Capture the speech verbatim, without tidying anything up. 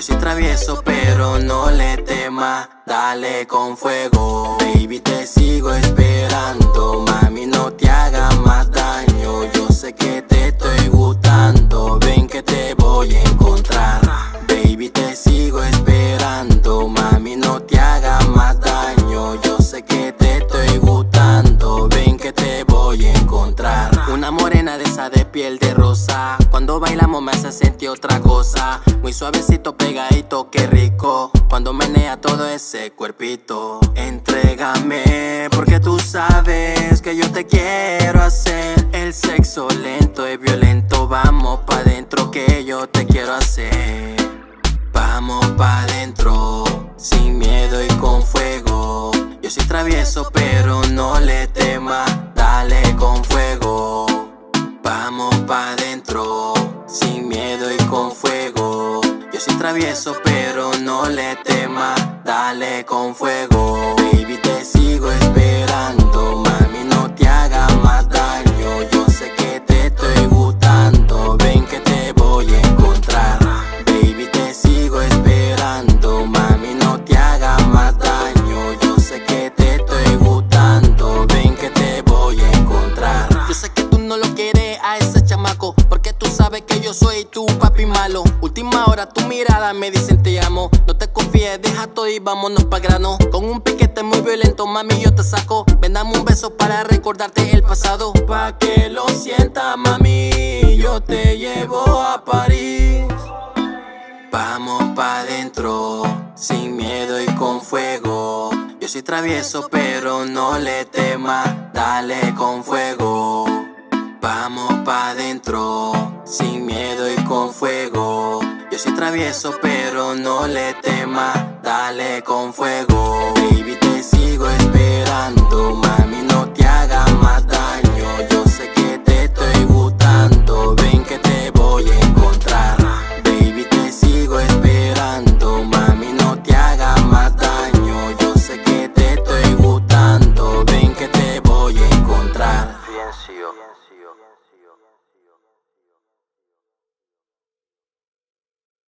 Yo soy travieso pero no le temas, dale con fuego. Baby, te sigo esperando, mami, no te hagas más daño. Yo sé que te estoy gustando, ven que te voy a encontrar. Baby, te sigo esperando, mami, no te hagas más daño. Yo sé que te estoy gustando, ven que te voy a encontrar. Una morena de esa de piel de rosa, cuando bailamos me hace sentir otra cosa. Muy suavecito, pegadito, qué rico, cuando menea todo ese cuerpito. Entrégame, porque tú sabes que yo te quiero hacer. El sexo lento y violento, vamos pa' dentro que yo te quiero hacer. Vamos pa' dentro, sin miedo y con fuego. Yo soy travieso pero no le temas, dale con fuego. Vamos pa' dentro, sin miedo y con fuego. Yo soy travieso pero no le temas, dale con fuego. Baby, te sigo esperando, mami, no te hagas más daño. Yo sé que te estoy gustando, ven que te voy a encontrar. Baby, te sigo esperando, mami, no te hagas más daño. Yo sé que te estoy gustando, ven que te voy a encontrar. Yo sé que tú no lo quieres a ese chamaco, porque tú sabes que yo soy tu papi malo. Última hora tu mirada me dicen te amo. No te confíes, deja todo y vámonos pa' grano. Con un piquete muy violento, mami, yo te saco. Ven, dame un beso para recordarte el pasado. Pa' que lo sientas, mami, yo te llevo a París. Vamos pa' dentro, sin miedo y con fuego. Yo soy travieso pero no le temas, dale con fuego. Vamos pa' dentro, sin miedo y con fuego. Yo soy travieso pero no le temas, dale con fuego.